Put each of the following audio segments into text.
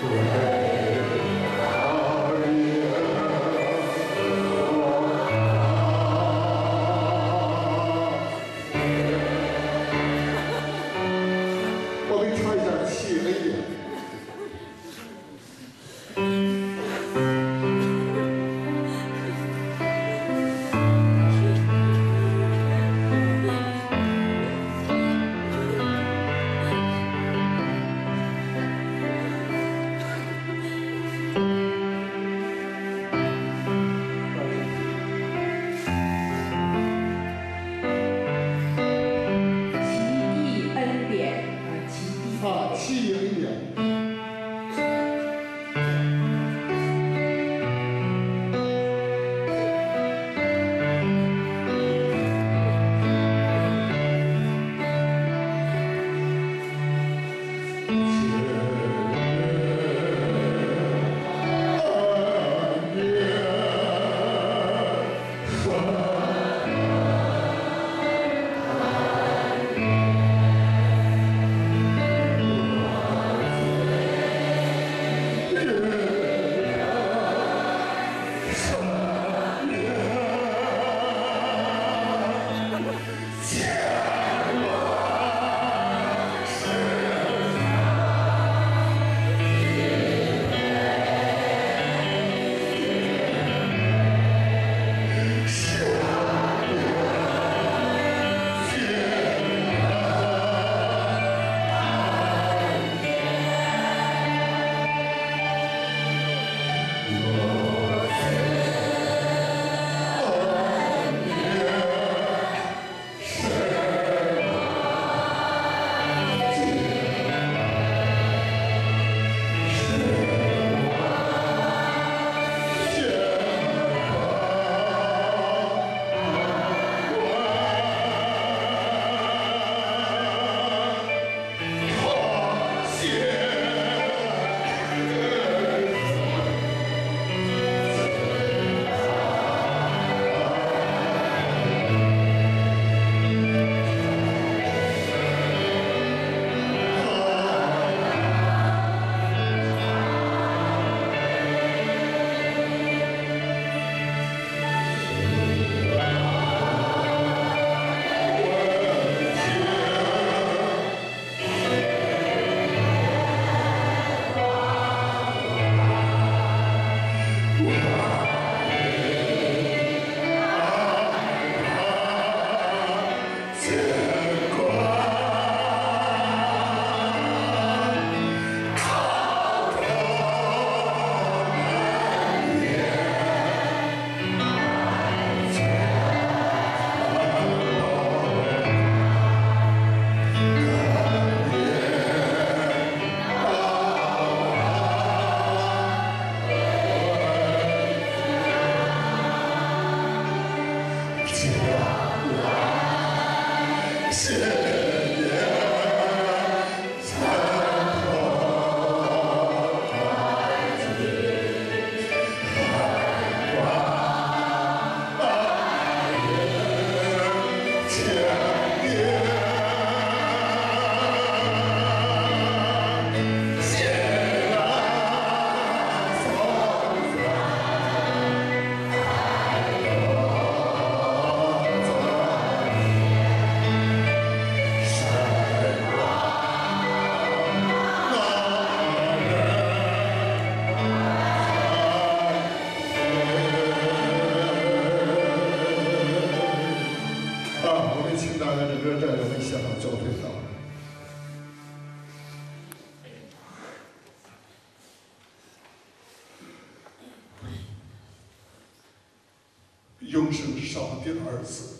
永生上帝的儿子，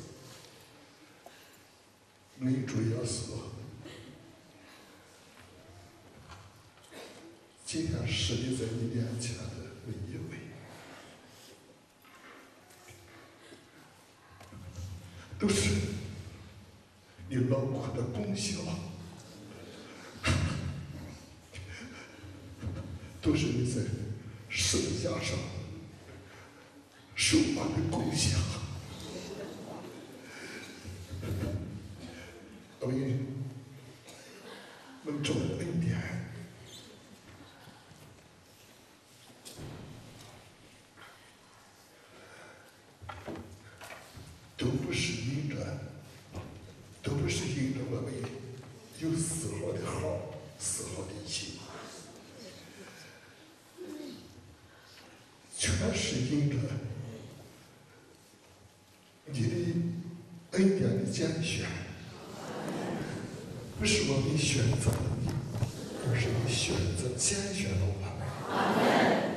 你主耶稣，今天是你在你面前的每一位，都是你劳苦的功效，都是你在十字架上受完的功效。我们蒙主的恩典， 都不是因着我们有丝毫的好，丝毫的义，全是因着你的恩典的拣选，不是我们选择了你，而是你选择拣选了我们。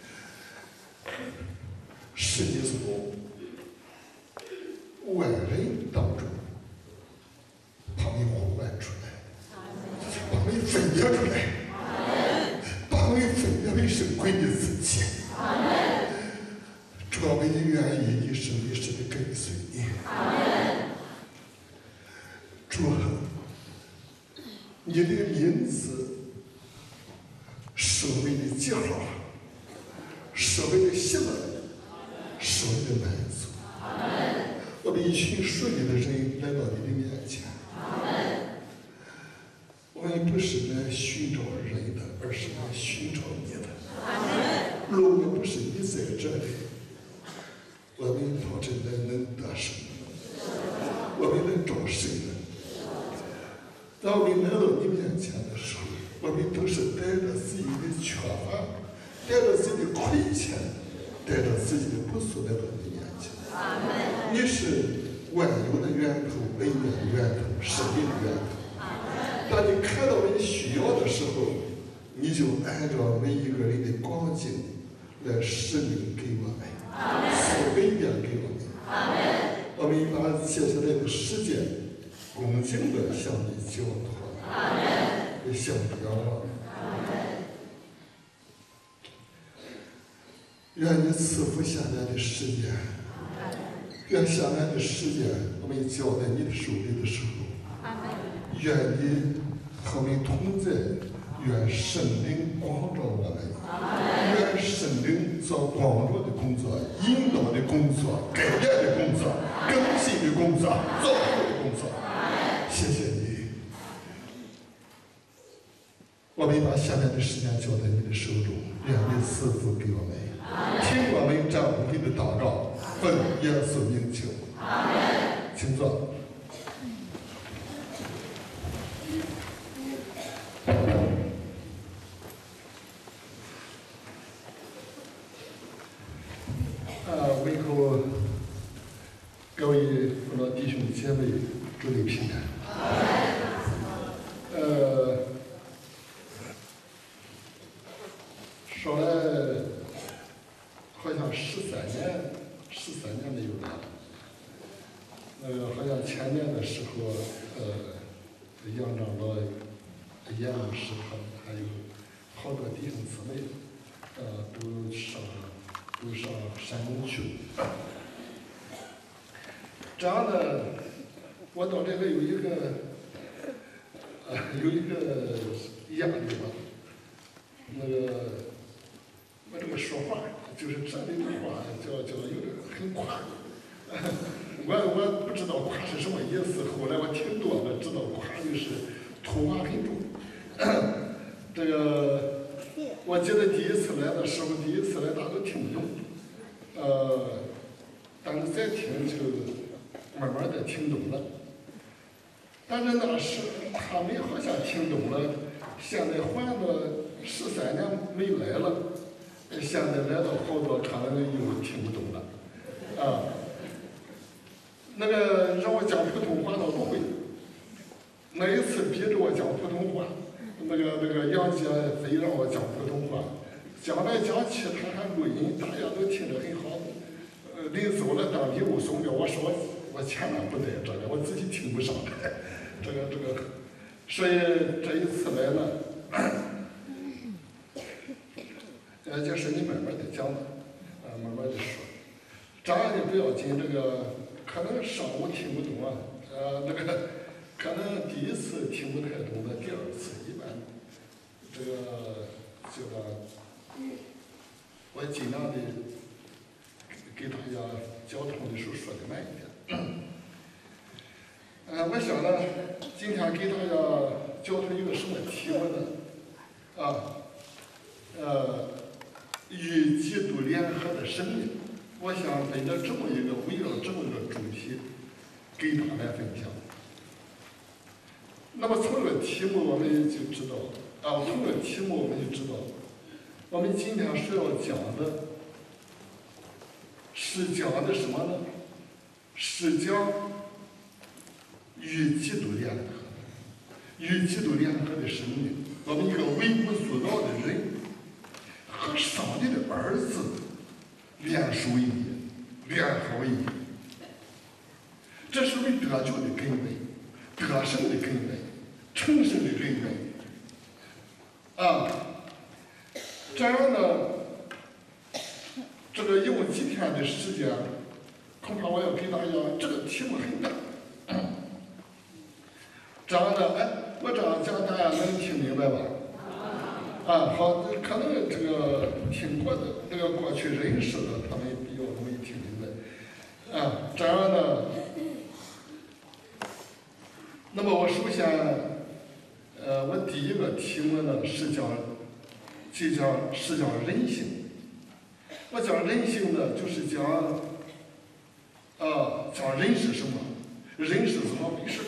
是你从外人当中把我们呼唤出来，把我们分别出来，把我们分别为神归你自己。主啊，我们愿意一生一世的跟随你。主啊，你的名字是我们的记号，是我们的喜乐，是我们的满足。我们一群属你的人来到你的面前，我们不是来寻找人的，而是来寻找你的。如果不是你在这里，我们保证能得胜，我们能找谁呢？当我们来到你面前的时候，我们都是带着自己的缺乏，带着自己的亏欠，带着自己的不足来到你面前。你是万有的源头，恩典的源头，生命的源头。当你看到我们需要的时候，你就按照每一个人的光景来施予给我们，赐恩典给我们。我们把接下来的时间恭敬地向你交托，也向你仰望。愿你赐福下来的时间，愿下来的时间我们交在你的手里的时候，愿你和我们同在，愿圣灵光照我们，愿圣灵做光照的工作、引导的工作、改变的工作、更新的工作、造就的工作。谢谢你，我们把下面的时间交在你的手中，愿你赐福给我们，听我们这无力的祷告，奉耶稣名求，请坐。为后各位父老弟兄姐妹，祝你平安。说来好像13年没有来了。好像前年的时候，杨长老、严老师他们还有好多弟兄姊妹，都上山东去了。这样呢，我到这个有一个压力吧。我这个说话就是这里的话叫有点很夸。我不知道夸是什么意思，后来我听多了知道夸就是土话很重。这个我记得第一次来的时候，大家都听不懂，但是再听就慢慢的听懂了。但是那时他们好像听懂了，现在换了13年没来了，现在来到好多他们又听不懂了，那个让我讲普通话倒不会，那一次逼着我讲普通话，那个杨姐非让我讲普通话，讲来讲去他还录音，大家都听着很好。临走了当礼物送给我说我千万不带这个，我自己听不上来，这个，所以这一次来了，就是你慢慢的讲吧，慢慢的说，这样的不要紧，这个可能上午听不懂啊，可能第一次听不太懂的，第二次一般，这个我尽量的给大家交通的时候说的慢一点。我想呢，今天给大家交通一个什么题目呢？与基督联合的生命。 我想围绕这么一个主题，给大家分享。那么从这个题目我们就知道，从这个题目我们就知道，我们今天所要讲的，是讲的什么呢？是讲与基督联合，与基督联合的生命，我们一个微不足道的人和上帝的儿子联手为一，联合为一，这是为得救的根本，得胜的根本，成圣的根本。这样呢，这个用几天的时间，恐怕我要给大家这个题目很大。这样呢，我这样讲大家能听明白吧？好，可能这个听过的，这个过去认识的，他们比较容易听明白。这样呢，那么我首先，我第一个题目呢是讲人性。我讲人性呢，就是讲人是什么，人是怎么回事。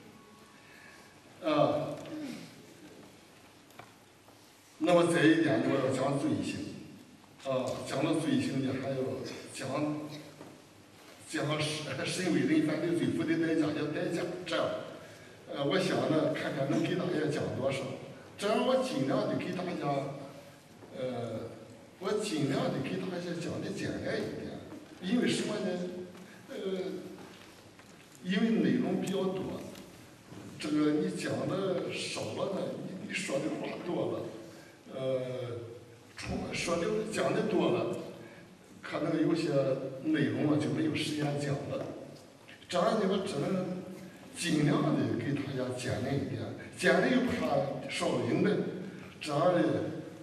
那么再一点，我要讲罪性，讲到罪性呢，还要讲身为人犯的罪付的代价叫代价。这样，我想呢，看看能给大家讲多少。这样我尽量的给大家，讲的简单一点，因为什么呢？因为内容比较多，这个你讲的少了呢，你说的话多了。讲的多了，可能有些内容就没有时间讲了。这样呢，我只能尽量的给大家简练一点，简练又怕少明白。这样呢，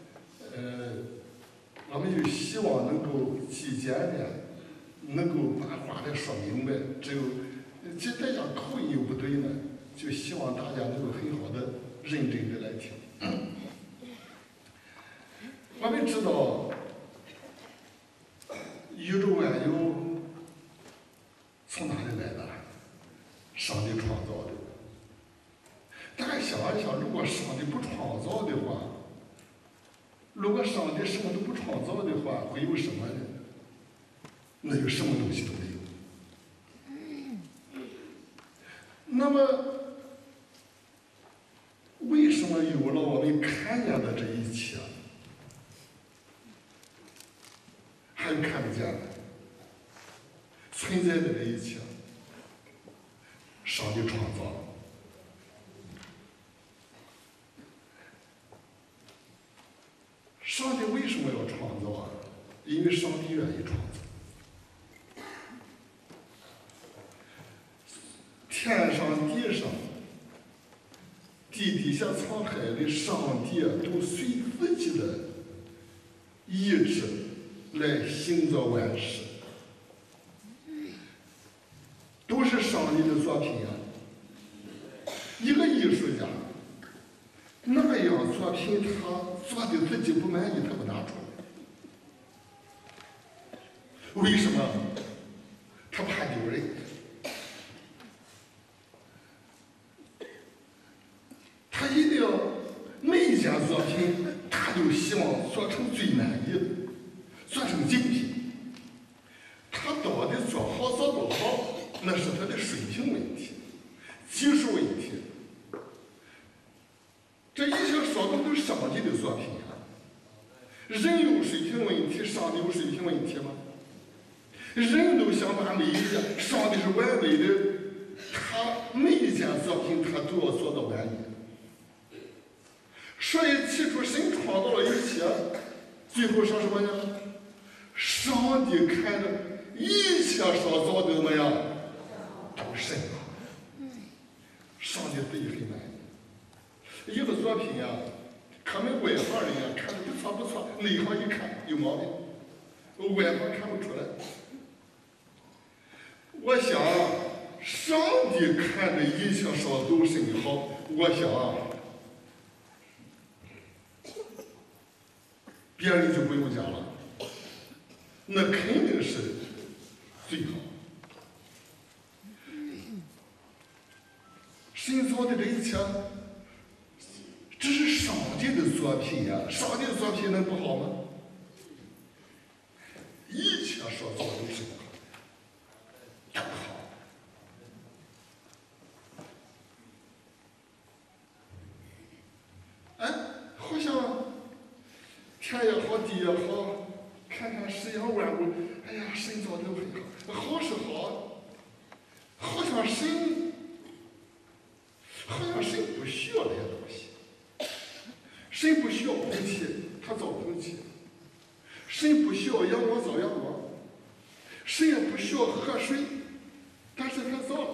我们就希望能够极简点，能够把话来说明白。只有大家口音又不对呢，就希望大家能够很好的、认真的来听。我们知道，宇宙万有从哪里来的？上帝创造的。大家想一想，如果上帝不创造的话，如果上帝什么都不创造的话，会有什么呢？那就什么东西都没有。那么，为什么有了我们看见的这一切？还有看不见的存在的这一切，上帝创造了。上帝为什么要创造啊？因为上帝愿意创造。天上地上，地底下沧海里，上帝都随自己的意志来行造万事，都是上帝的作品啊！一个艺术家，那样作品他做的自己不满意，他不拿出来，为什么？他怕丢人。他一定要每一件作品，他都希望做成最满意的。做成精品，他到底做好做不好，那是他的水平问题、技术问题。这一切说的都是上帝的作品啊！人有水平问题，上帝有水平问题吗？人都想把每一件，上帝是完美的，他每一件作品他都要做到完美。所以起初神创造了一切，最后说什么呀？上帝看着一切所造的怎么样，都神了。上帝自己很满意。一个作品呀，可能外行人呀看着不错不错，内行一看有毛病，外行看不出来。我想，上帝看着一切所都甚好，我想别人就不用讲了。 那肯定是最好。神造的这一切，这是上帝的作品呀！上帝的作品能不好吗？一切所造都是都好。哎，好像天也好，地也好，看看世上万物，哎呀，神造的很好，好是好，好像神不需要这些东西，神不需要空气，他造空气；神不需要阳光，造阳光；神也不需要河水，但是他造了。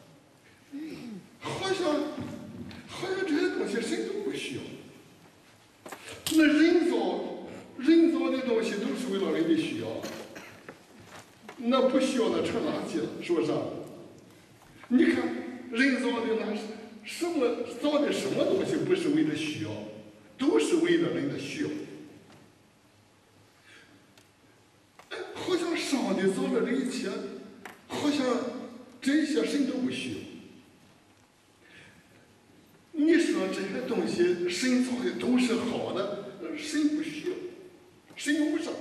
好像这些东西神都不需要。那人造的东西都是为了人的需要，那不需要那成垃圾了，是不是？你看人造的那是什么造的什么东西不是为了需要，都是为了人的需要。好像上帝造了这一切，好像这些神都不需要。你说这些东西神造的都是好的，神不需要，神用不上。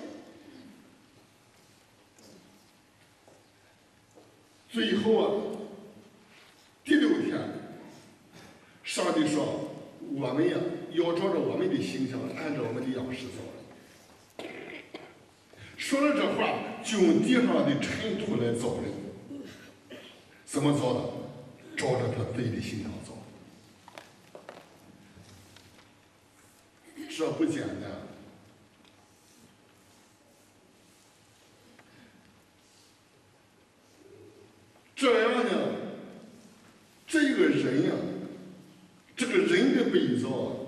最后啊，第6天，上帝说：“我们呀，要照着我们的形象，按照我们的样式造人。”说了这话，就用地上的尘土来造人。怎么造的？照着他自己的形象造。这不简单。这样呢，这个人呀，这个人的被造，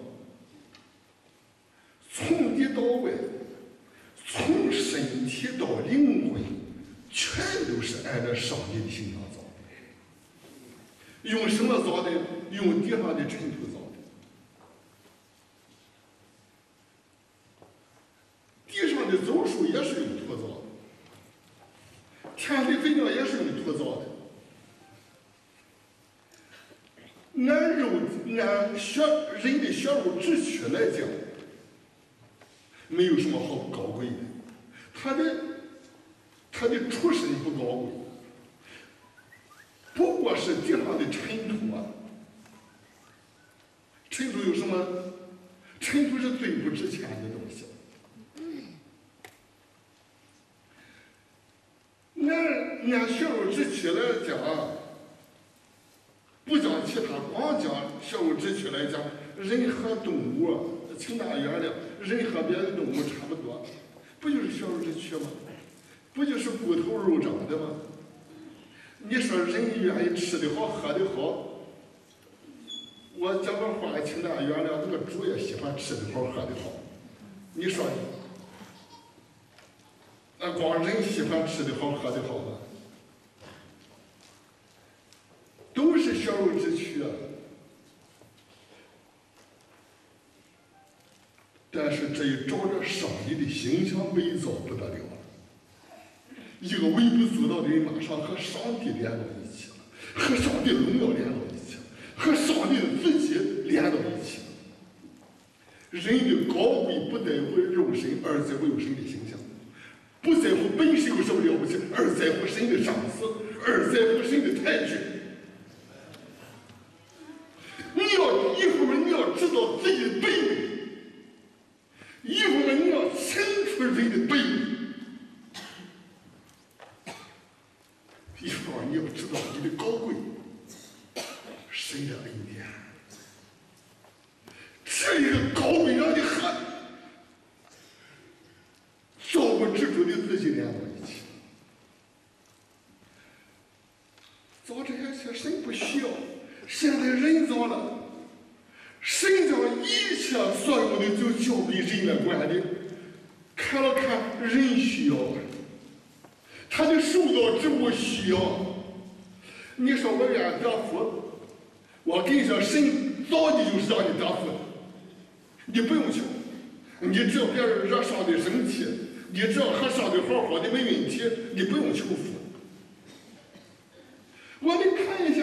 从里到外，从身体到灵魂，全都是按照上帝的形象造的。用什么造的？用地上的尘土造的。地上的走树也是用土造的，田里肥料也是用土造的。按人的血肉之躯来讲，没有什么好高贵的，他的出身不高贵，不过是地上的尘土啊。尘土有什么？尘土是最不值钱的东西。按血肉之躯来讲，不讲其他，光讲血肉之躯来讲，人和动物情大远了，人和别的动物差不多，不就是血肉之躯吗？不就是骨头肉长的吗？你说人愿意吃的好，喝的好，我讲个话情大远了，那个猪也喜欢吃的好，喝的好。你说，那光人喜欢吃的好，喝的好吗？都是血肉之躯啊。但是这一照着上帝的形象被造不得了，一个微不足道的人马上和上帝连到一起了，和上帝荣耀连到一起了，和上帝的自己连到一起了。人的高贵不在乎肉身，而在乎有神的形象；不在乎本身有什么了不起，而在乎神的赏赐，而在乎神的抬举。一会儿你要知道自己的卑微，一会儿你要清楚人的卑微，一会儿你要知道你的高贵，神的恩典。这一个高贵让你和造物之主的自己连到一起。造这些神不需要，现在人造了。神将一切所有的就交给人来管理，看了看人需要，他的受造之物需要。你说我愿意得福，我跟你说，神造的就是让你得福，你不用求，你只要别人惹上帝生气， 你只要和上帝好好的没问题，你不用求福。我们看一下，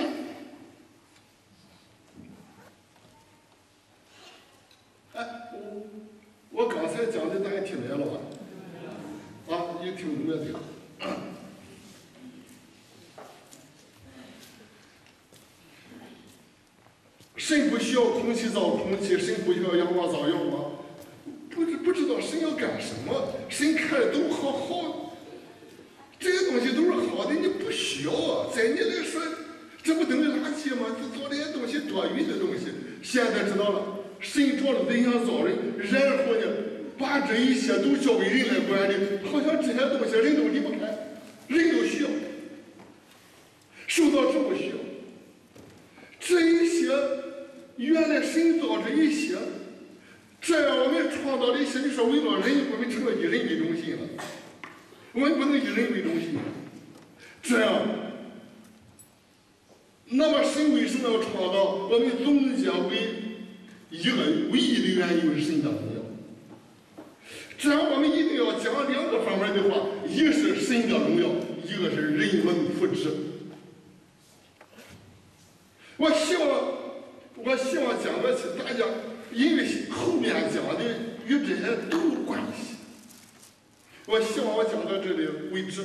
哎，我刚才讲的大家听明白了吧？啊，你听明白的。神不需要空气造空气，神不需要阳光造阳光，不知道神要干什么，神看着都好好，这些东西都是好的，你不需要啊，在你来说，这不等于垃圾吗？做这些东西多余的东西。现在知道了，神着了人想造人，然后呢，把这一切都交给人来管理，好像这些东西人都离不开，人都需要，受到之不需要，这一些。原来神造这一些，这样我们创造的一些，你说为了人，我们成了以人为中心了。我们不能以人为中心，这样，那么神为什么要创造？我们总结为一个唯一的原因是神的荣耀。这样我们一定要讲两个方面的话，一个是神的荣耀，一个是人文福祉。我希望讲的是大家，因为后面讲的与这些都有关系。我希望我讲到这里为止。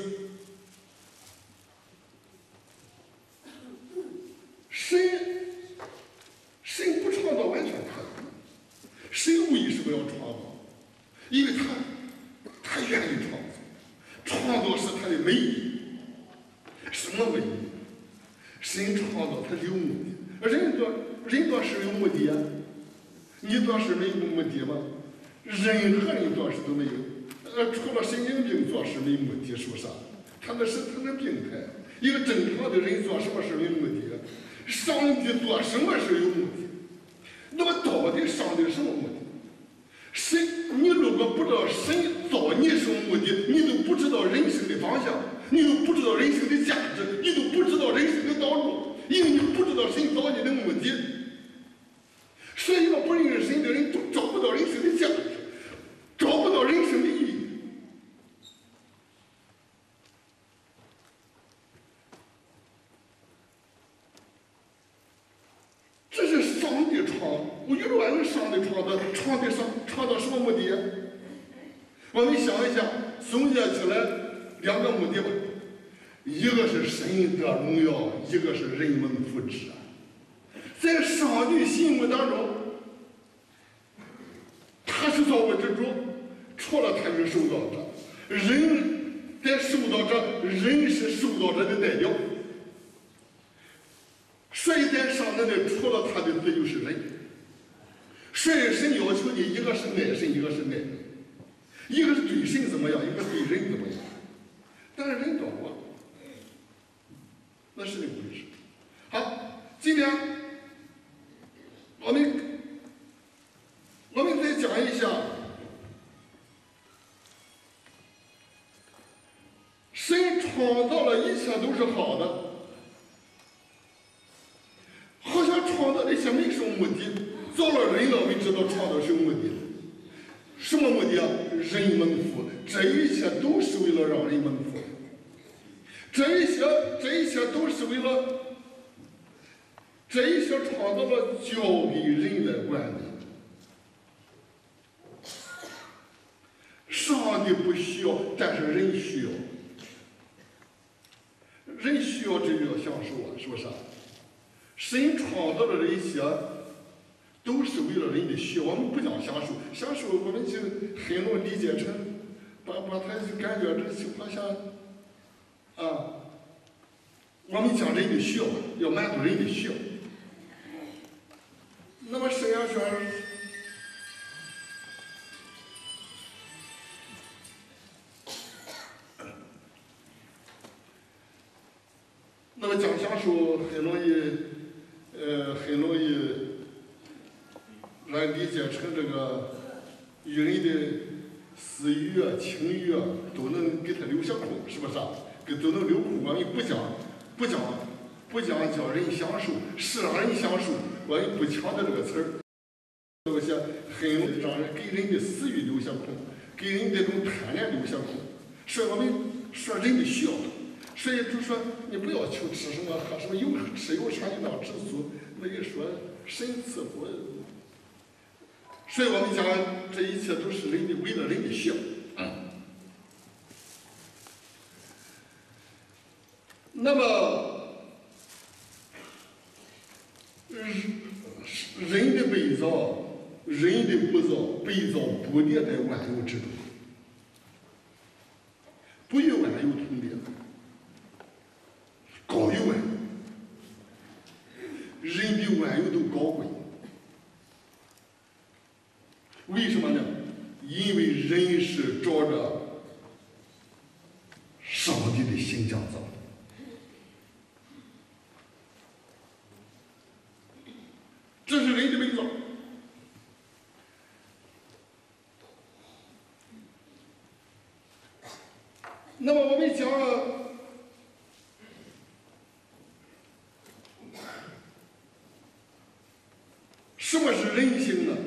神不创造完全可能，神为什么要创造？因为他愿意创造，创造是他的美意。什么美意？神创造他是有目的，人做事有目的呀，你做事没有目的吗？任何人做事都没有，除了神经病做事没目的，说啥？他那是病态。一个正常的人做什么事没目的？上帝做什么事有目的？那么到底上帝什么目的？你如果不知道神造你什么目的，你都不知道人生的方向，你都不知道人生的价值，你都不知道人生的道路。因为你不知道神造你的目的，所以要不认识神的人都找不到人生的价值，找不到人生的意义。这是上帝创，我就认为上帝创造什么目的呀？我们想一想，总结起来两个目的吧。一个是神的荣耀，一个是人们福祉。在上帝心目当中，他是造物之主，除了他是受造者，人在受造者，人是受造者的代表。所以在上头的，除了他的子就是人。所以神要求的一个是爱神，一个是爱人，一个是对神怎么样，一个对人怎么样。但是人多过。那是那回事。好，今天我们再讲一下神创造了一切都是好的，好像创造这些没什么目的，造了人了，我们知道创造什么目的？什么目的啊？人蒙福，这一切都是为了让人蒙福。这一切都是为了，这一切创造了交给人来管理。上帝不需要，但是人需要。人需要这就要享受啊，是不是？神创造的这一切，都是为了人的需要。我们不讲享受，享受我们就很容易理解成，把他就感觉这就好像。我们讲人的需要，要满足人的需要。那么神要说，那么讲享受很容易来理解成这个与人的私欲啊、情欲啊都能给他留下空，是不是啊？都能留空。我们不讲叫人享受，是让人享受，我也不强调这个词儿。 有些很让人给人的私欲留下空，给人这种贪婪留下空。所以我们说人的需要，所以就说你不要求吃什么喝什么，有吃有穿有当知足。那个说神赐福，所以我们讲这一切都是人的为了人的需要。那么人的被造，人的不造，被造不列在万有之中，不与万有同列，高于万有，人比万有都高贵。为什么呢？因为人是照着上帝的形象造的。这是人的被造。那么我们讲什么是人性呢？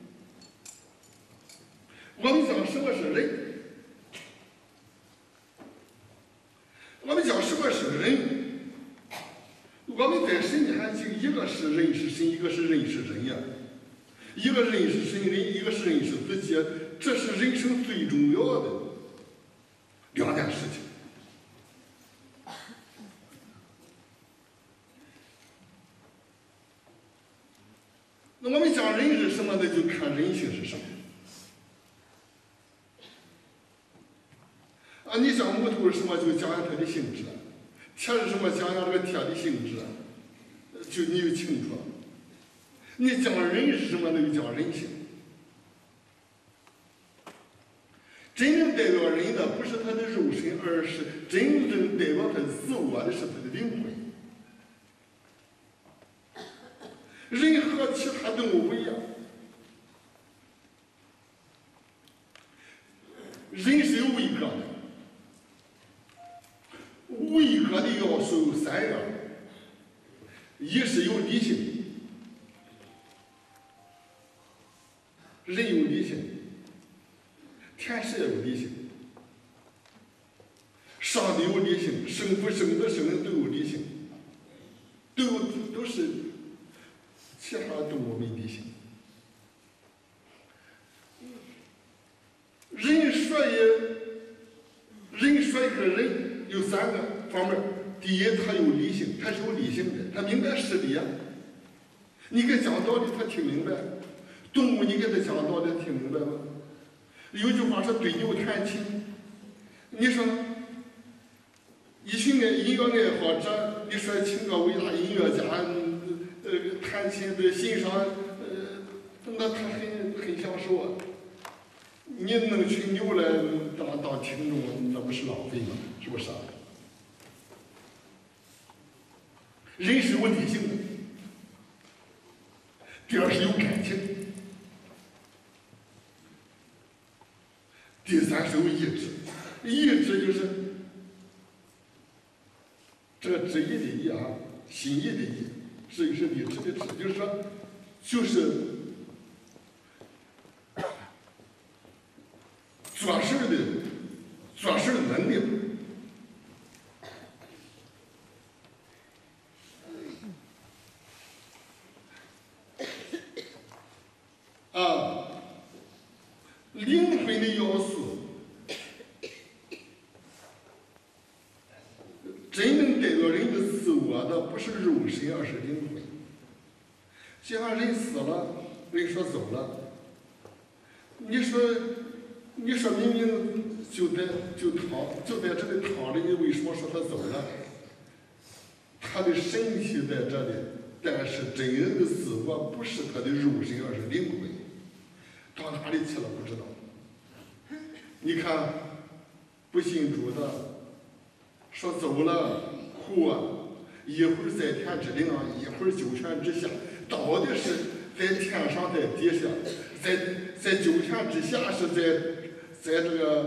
我们讲什么是人？我们讲什么是人？我们在神里还经一个是人是神，一个是人是人呀，一个人是神人，一个是人是自己，这是人生最重要的两件事情。那我们讲人是什么呢？就看人性是什么。你讲木头是什么，就讲它的性质；铁是什么，讲这个铁的性质，就你就清楚。你讲人是什么，那就讲人性。真正代表人的不是他的肉身，而是真正代表他自我的是他的灵魂。人和其他动物不一样，人是有位格的。位格的要素有3样，一是有理性，人有理性，天使也有理性，上帝有理性，生父、生子、圣灵都有理性，都是其他动物没理性。人说一个人有3个方面，第一，他有理性，他是有理性的，他明白事理啊。你给讲道理，他听明白；动物你给他讲道理，他听明白吗？有句话说“对牛弹琴”，你说一群音乐爱好者，你说请个伟大音乐家，弹琴的欣赏，那他很享受啊。你弄群牛来当听众，那不是浪费吗？是不是啊？人是有理性的，第二是有感情，第3是有意志。意志就是这个旨意的意啊，心意的意，是理智的智，就是说，做事的能力。灵魂的要素，真正代表人的自我的不是肉身，而是灵魂。就像人死了，人说走了，你说明明就在这个躺着，你为什么说他走了？他的身体在这里，但是真正的自我不是他的肉身，而是灵魂。到哪里去了不知道。你看，不信主的说走了哭啊，一会儿在天之灵，一会儿九泉之下，到底是在天上在地下，在九泉之下是在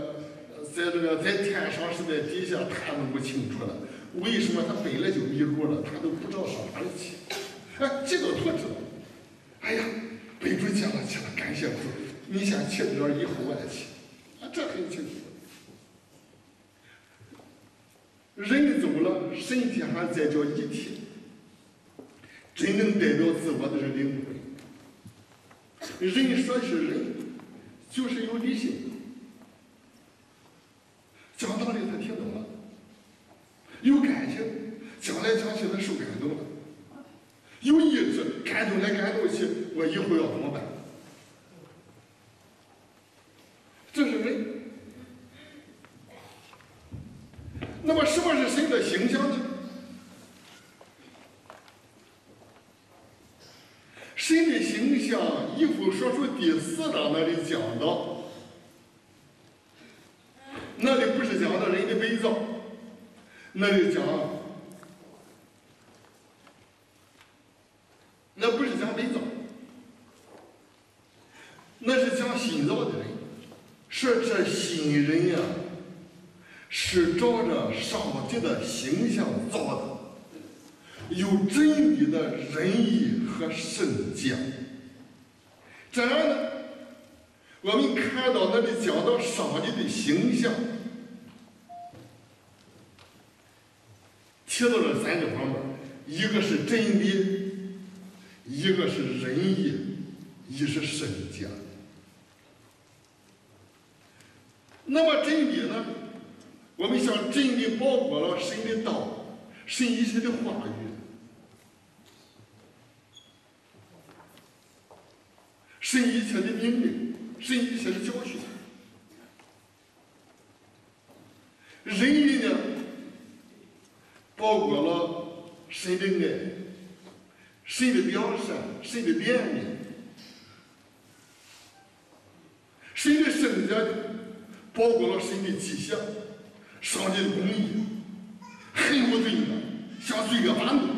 天上是在地下，他弄不清楚了。为什么他本来就迷路了，他都不知道上哪里去？基督徒知道。哎呀， 背主讲了去了，感谢主，你先去这儿，以后我再去，这很清楚。人走了，身体还在叫遗体，真正代表自我的是灵魂。人说是人，就是有理性。讲道理他听懂了，有感情，讲来讲去他受感动了，有意志，感动来感动去，我以后要怎么办？这是人。那么什么是神的形象呢？神的形象，以弗所书第4章那里讲到，那里不是讲到人的被造，那里讲，那不是讲被造，那是讲新造的人，说这新人呀，是照着上帝的形象造的，有真理的仁义和圣洁。这样呢，我们看到那里讲到上帝的形象，提到了3个方面，一个是真理，一个是仁义，一是圣洁。那么真理呢？我们想真理包括了神的道，神一切的话语，神一切的命令，神一切的教训。仁义呢，包括了神的爱，神的良善，神的怜悯，神的圣洁呢，包括了神的迹象。上帝的公义，恨恶罪恶，向罪恶发怒。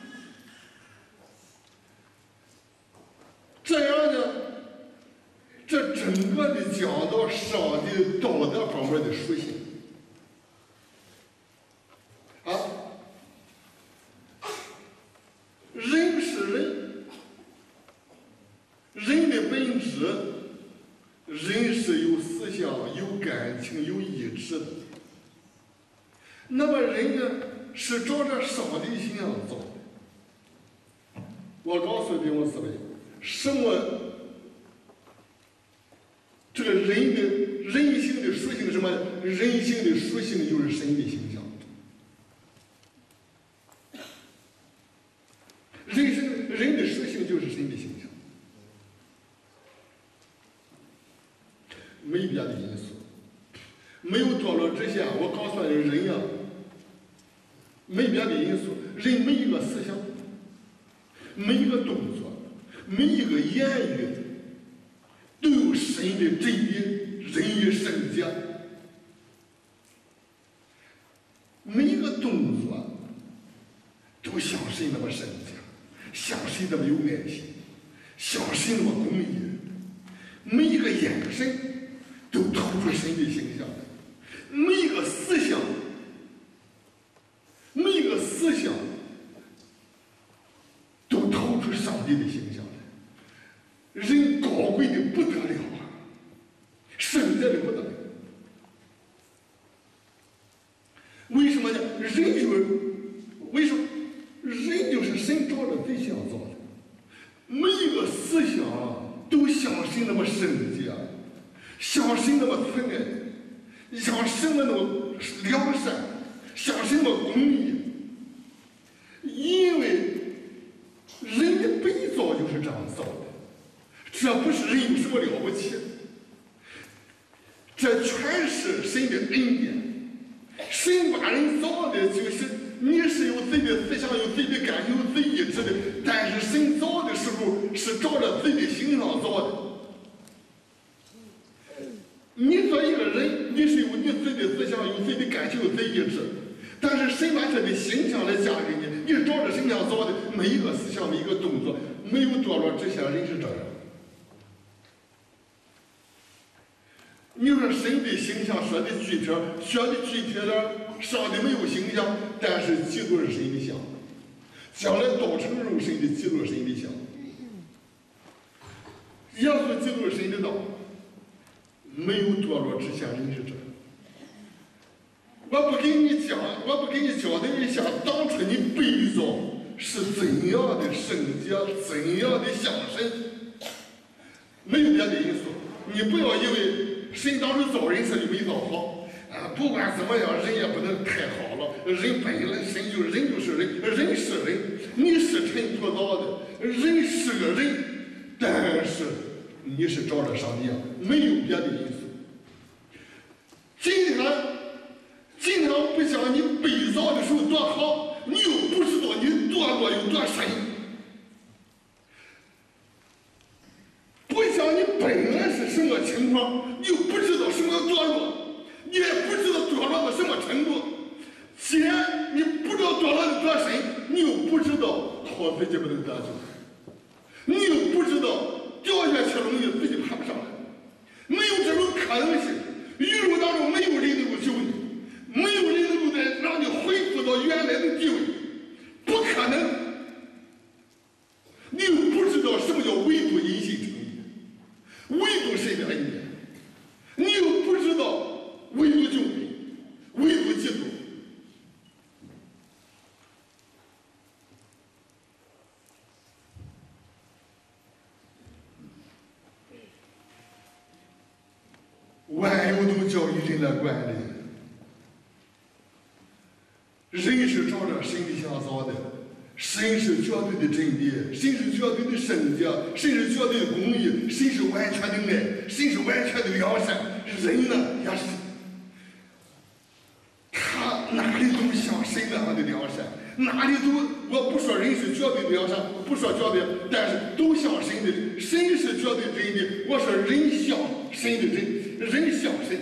这样呢，这整个的讲到上帝道德方面的属性。人是人，人的本质，人是有思想、有感情、有意志的。那么人呢，是照着上帝的形象造的。我告诉弟兄姊妹，什么这个人的人性的属性是什么？人性的属性就是神的形象。人的属性就是神的形象，没别的因素。没有堕落之前，我告诉你，人呀，没别的因素，人每一个思想，每一个动作，每一个言语，都有神的真理、仁义、圣洁。每一个动作都像神那么圣洁，像神那么有爱心，像神那么公义。每一个眼神都透出神的形象来。每一个思想，每一个思想都透出上帝的形象来。人高贵的不得了啊，圣洁的不得了。为什么呢？为什么人就是神照着对象造的？每一个思想都像神那么圣洁，像神那么慈爱。像神的那么良善，像神的公义，因为人的被造就是这样造的，这不是人有什么了不起，这全是神的恩典。神把人造的就是你是有自己的思想，有自己的感情，有自己意志的，但是神造的时候是照着自己的形象造的。你做一个人，你是有你自己的思想，有自己的感情，有自己的意志，但是神把这的形象来加给你，你是照着形象造的，每一个思想，每一个动作，没有堕落之前人是这样。你说神的形象说的具体，说的具体点，上帝没有形象，但是基督是神的像，将来道成肉身的基督是神的像。 耶稣基督神的道，没有堕落之前人是这。我不给你交代一下，当初你被造是怎样的圣洁，怎样的像神，没有别的因素。你不要以为神当初造人时就没造好啊！不管怎么样，人也不能太好了。人本来神就是人，人是人，你是尘土造的，人是个人，但是你是照着上帝，没有别的因素。今天不像你被造的时候多好，你又不知道你堕落有多深。不像你本来是什么情况，你又不知道什么堕落，你也不知道堕落到什么程度。既然你不知道堕落的多深，你又不知道靠自己不能得救，你又不知道掉下去了你自己爬不上来，没有这种可能性。宇宙当中没有人能够救你，没有人能够再让你恢复到原来的地位，不可能。你又不知道什么叫唯独因信称义，唯独神的恩典，你又不知道唯独救恩，唯独基督。万有都交于人来管理，人是照着神的像造的，神是绝对的真理，神是绝对的圣洁，神是绝对的公义，神是完全的爱，神是完全的良善。人呢也是，他哪里都像神那样的良善，哪里都，我不说人是绝对的良善，不说绝对，但是都像神的，神是绝对真的，我说人像神的人像神，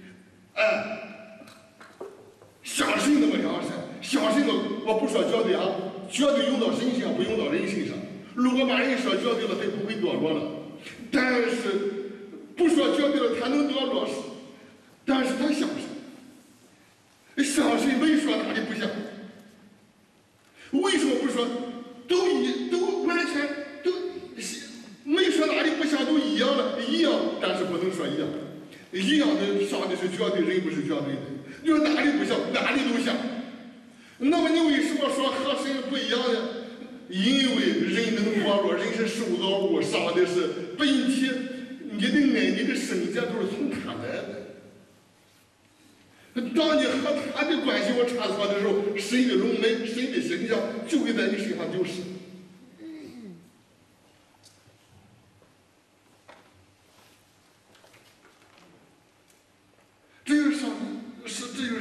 像神那么良善，像神的，我不说绝对啊，绝对用到神上，不用到人身上。如果把人说绝对了，他不会堕落了。但是不说绝对了，他能堕落，但是他像神，像神没说哪里不像？为什么不说都完全都没说哪里不像，都一样了，一样，但是不能说一样。一样的，上帝是绝对，人不是绝对的。你说哪里不像，哪里都像。那么你为什么说和神不一样呢？因为人能堕落，人是受造物，上的是本体，你的爱，你的圣洁都是从他来的。当你和他的关系有差错的时候，神的荣美，神的形象就会在你身上丢失。只有上帝，只有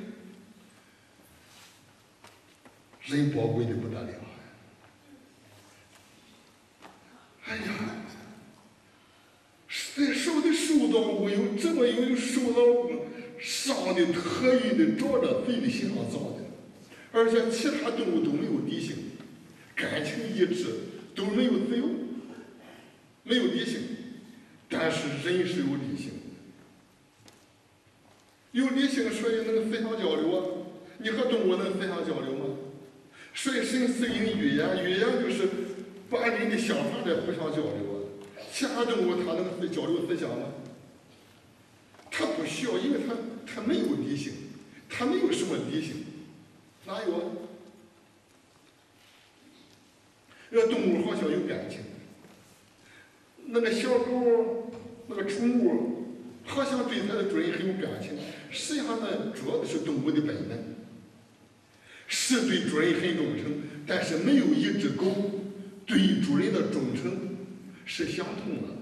人宝贵的不得了。哎呀，在受造物有这么有受造物，上帝特意的照着自己的形象造的，而且其他动物都没有敌性，感情一致，都没有自由，没有敌性，但是人是有敌性。有理性，所以能思想交流啊！你和动物能思想交流吗？所以神赐人语言，语言就是把人的想法在互相交流啊。其他动物它能交流思想吗？它不需要，因为它没有理性，它没有什么理性，哪有啊？这动物好像有感情，那个小狗，那个宠物。好像对它的主人很有感情，实际上呢，主要的是动物的本能，是对主人很忠诚，但是没有一只狗对主人的忠诚是相同的，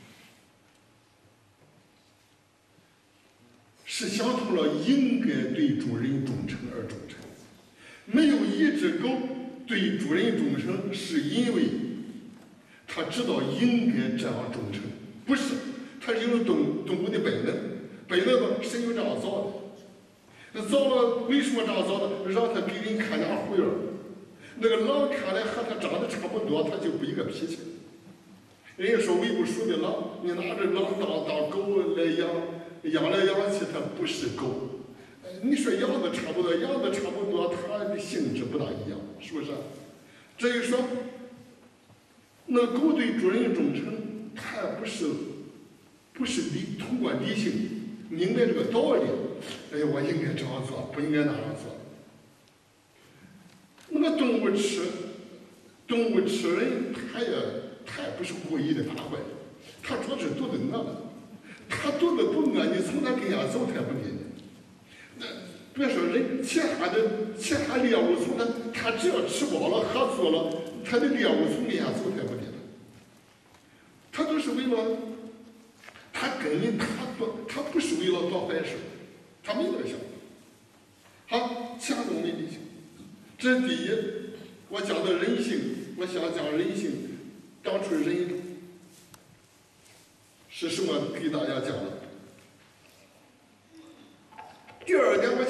是相同了应该对主人忠诚而忠诚。没有一只狗对主人忠诚，是因为它知道应该这样忠诚，不是。它是有动物的本能，本能吧，神就这样造的。造了为什么这样造的？让它给人看两回儿。那个狼看来和它长得差不多，它就不一个脾气。人家说喂不熟的狼，你拿着狼当狗来养来养去，它不是狗。你说样子差不多，样子差不多，它的性质不大一样，是不是？至于说，那狗对主人忠诚。 他不是通过理性明白这个道理，哎，我应该这样做，不应该那样做。那个动物吃人，他也不是故意的发坏，他主要是肚子饿了。他肚子不饿，你从他跟前走，他也不给你。那别说人，其他猎物从他只要吃饱了、喝足了，他的猎物从跟前走，他也不给他。他都是为了，他不是为了做坏事，他没这个想法。好，强动没理性，这是第一。我讲的人性，我想讲人性，当初人是什么给大家讲的？第二点，我